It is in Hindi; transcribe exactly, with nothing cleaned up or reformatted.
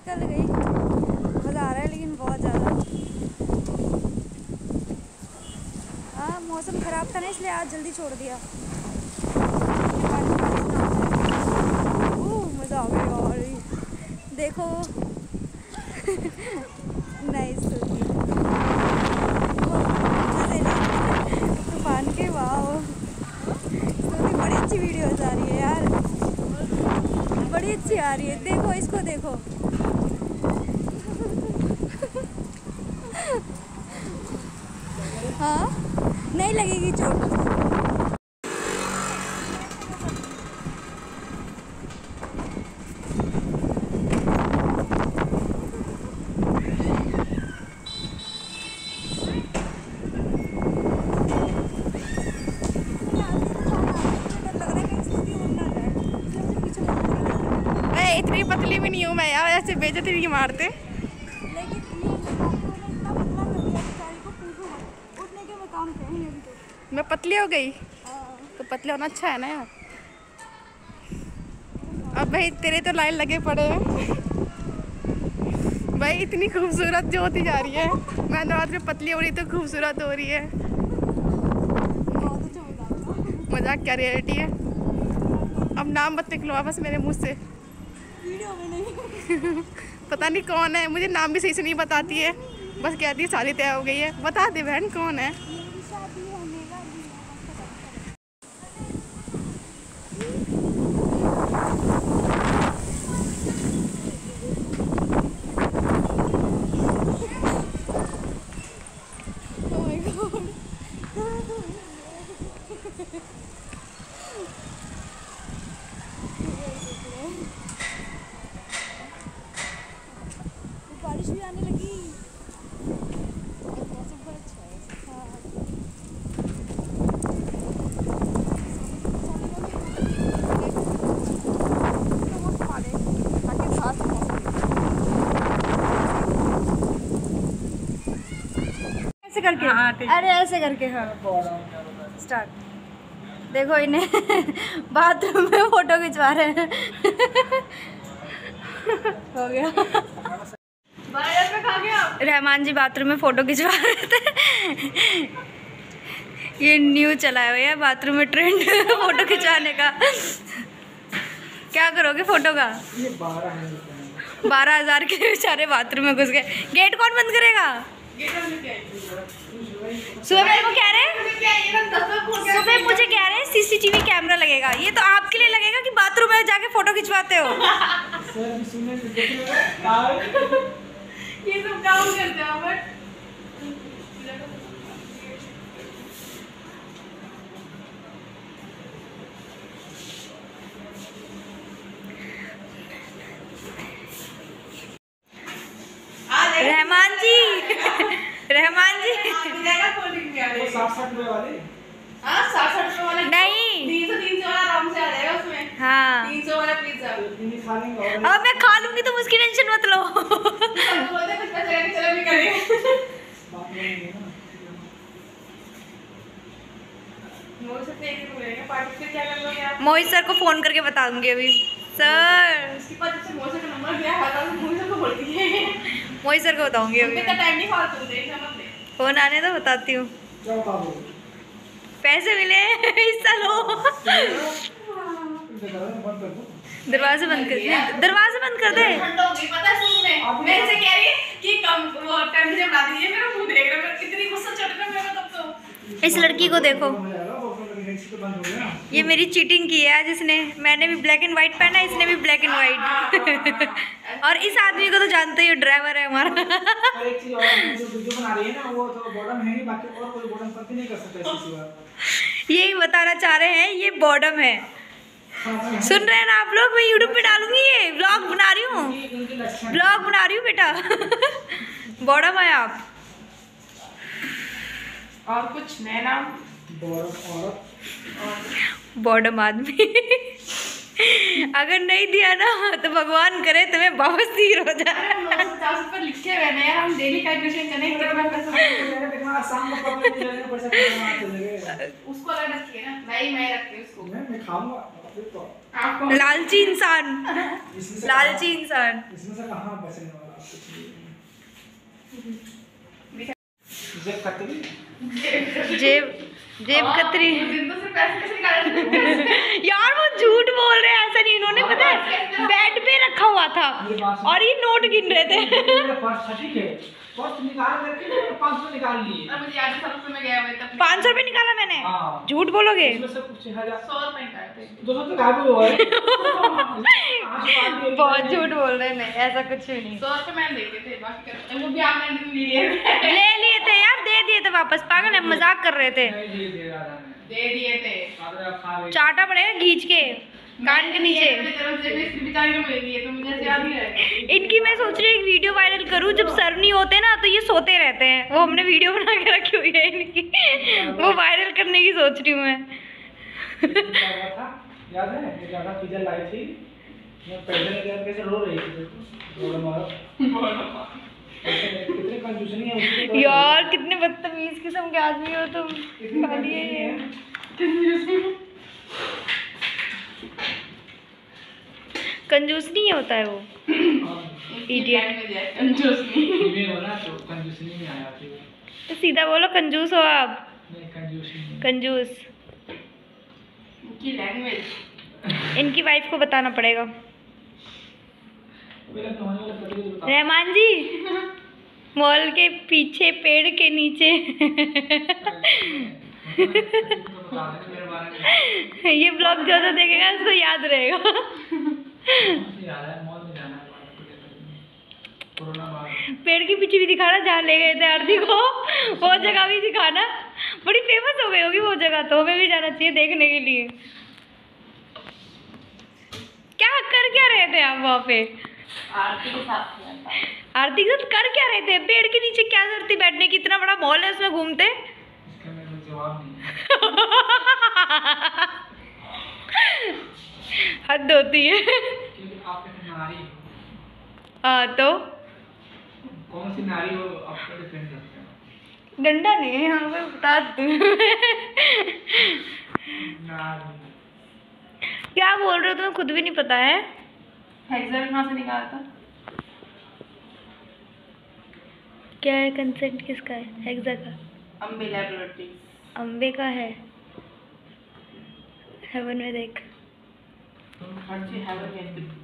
निकल गई। मज़ा आ रहा है लेकिन बहुत ज़्यादा। हाँ मौसम ख़राब था ना इसलिए आज जल्दी छोड़ दिया। मज़ा आ गया और देखो नाइस तूफान के। वाह तो बड़ी अच्छी वीडियोस आ रही है यार, बड़ी अच्छी आ रही है। देखो इसको देखो। हाँ नहीं लगेगी चोट। इतनी पतली भी नहीं हूँ मैं यार, ऐसे बेइज्जती नहीं मारते। मैं पतली हो गई तो पतले होना अच्छा है ना यार। अब भाई तेरे तो लाइन लगे पड़े हैं भाई, इतनी खूबसूरत जो होती जा रही है। मैं रात में पतली हो रही तो खूबसूरत हो रही है। मजाक क्या रियलिटी है। अब नाम मत निकलवा बस मेरे मुंह से। वीडियो में नहीं पता नहीं कौन है, मुझे नाम भी सही से नहीं बताती है, बस कहती है शादी तय हो गई है। बता दे बहन कौन है। बारिश भी आने लगी। मौसम बहुत अच्छा है। ऐसे करके हाँ, अरे ऐसे करके हाँ स्टार्ट। देखो इन्हें बाथरूम में फोटो खिंचवा रहे हैं। हो गया। रहमान जी बाथरूम में फ़ोटो खिंचवा रहे थे। ये न्यू चलाया हुआ है बाथरूम में ट्रेंड फ़ोटो खिंचाने का। क्या करोगे फ़ोटो का? बारह हज़ार के बेचारे बाथरूम में घुस गए। गेट कौन बंद करेगा? सुबह मेरे को कह रहे सुबह मुझे कह रहे हैं सीसीटीवी कैमरा लगेगा। ये तो आपके लिए लगेगा कि बाथरूम में जाके फ़ोटो खिंचवाते हो। ये सब काम करते हैं बट रहमान जी रहमान जी हाँ साठ साठ रुपए वाले नहीं तीन सौ तीन सौ वाला आराम से आ जाएगा उसमें। हाँ तीन सौ वाला पिज्जा अब मैं खा लूंगी तुम उसकी टेंशन मत लो। बोलते कुछ पैसे लेके चलो भी करेंगे। मोहित सर को फोन करके बता दूंगी अभी। सर मोहित सर को बताऊंगी अभी। फोन आने तो बताती हूँ। पैसे मिले हिस्सा लो। दरवाजे बंद कर दे, दरवाजे बंद कर दे। पता है मेरे से कह रही है कि कम वो टेम्परेचर बढ़ा दीजिए। मेरा मुंह देख रहा है, कितनी गुस्सा चढ़ रहा है मेरा तब तो। इस लड़की को देखो, ये मेरी चीटिंग की है आज इसने। मैंने भी ब्लैक एंड व्हाइट पहना, इसने भी ब्लैक एंड व्हाइट। और इस आदमी को तो जानते ही, ड्राइवर है हमारा। यही बताना चाह रहे हैं, ये बॉर्डम है। सुन रहे हैं ना आप लोग? मैं यूट्यूब पे डालूंगी, ये व्लॉग बना रही हूँ, व्लॉग बना रही हूँ बेटा। बॉर्डम है आप। और कुछ नया नाम? बॉर्डम आदमी। अगर नहीं दिया ना तो भगवान करे तुम्हें वापस तीर हो जाए। पचास रुपए लिखे हुए हैं यार, हम डेली कैलकुलेशन करें कितना पैसा उसको अलग रखिए ना। मैं मैं रखती हूँ उसको। मैं खाऊंगा। लालची इंसान, लालची इंसान। इसमें से कहाँ बचने वाला जेब कतरी, जेब जेब कतरी। यार वो झूठ बोल रहे हैं, ऐसा नहीं। इन्होंने पता है बेड पे रखा हुआ था और ये नोट गिन रहे थे। पर्स निकाल करके पाँच सौ निकाल लिए। मुझे याद है सबसे में गया हुआ तब पाँच सौ रुपये निकाला मैंने। झूठ बोलोगे? इसमें से कुछ हजार सौ रुपए निकालते दो सौ तो गायब हुआ है। बहुत झूठ बोल रहे हैं। नहीं, ऐसा कुछ भी नहीं। सौ रुपए मैंने देखे थे, बाकी कर वो भी आपने ले लिए ले लिए थे यार, दे दिए थे वापस। पागल है, मजाक कर रहे थे। दे दिए थे। चाटा पड़ेगा खींच के कान के नीचे। इनकी मैं सोच रही हूँ एक वीडियो वायरल करूँ, जब सर नहीं होते ना तो ये सोते रहते हैं। वो हमने वीडियो बना के रखी हुई है इनकी, वो वायरल करने की सोच रही हूँ मैं। याद है ज्यादा पिज्जा लाई थी, मैं पैसे लेकर कैसे रो रही थी। कितने कंजूस नहीं है उसकी। यार कितने बदतमीज किस्म के आदमी हो तुम। खाली है ये कंजूस नहीं होता है वो। इडियट। कंजूस नहीं होना तो कंजूस नहीं आया थी। तो सीधा बोलो कंजूस हो आप। नहीं कंजूस नहीं। कंजूस की लैंग्वेज इनकी वाइफ को बताना पड़ेगा। रहमान जी मॉल के पीछे पेड़ के नीचे ये ब्लॉग जो जो देखेगा उसको याद रहेगा। पेड़ के पीछे भी दिखाना जहाँ ले गए थे आरती को, वो जगह भी दिखाना। बड़ी फेमस हो गई होगी वो जगह, तो हमें भी जाना चाहिए देखने के लिए। क्या कर क्या रहे थे आप वहाँ पे? आरती के साथ आरती के साथ कर क्या रहे थे? पेड़ के नीचे क्या जरूरत थी बैठने की? इतना बड़ा मॉल है उसमें घूमते। हद होती है। हाँ तो कौन सी नारी हो आपको डिफेंड करते हैं? डंडा नहीं है यहाँ पे, बता दूँ। क्या बोल रहे हो तुम्हें खुद भी नहीं पता है? हेक्सा कहाँ से निकालता? क्या है कंसेंट किसका है? हेक्सा का। अम्बे लैबोरेटरी। अम्बे का है। हेवन में देख। हर चीज हेवन में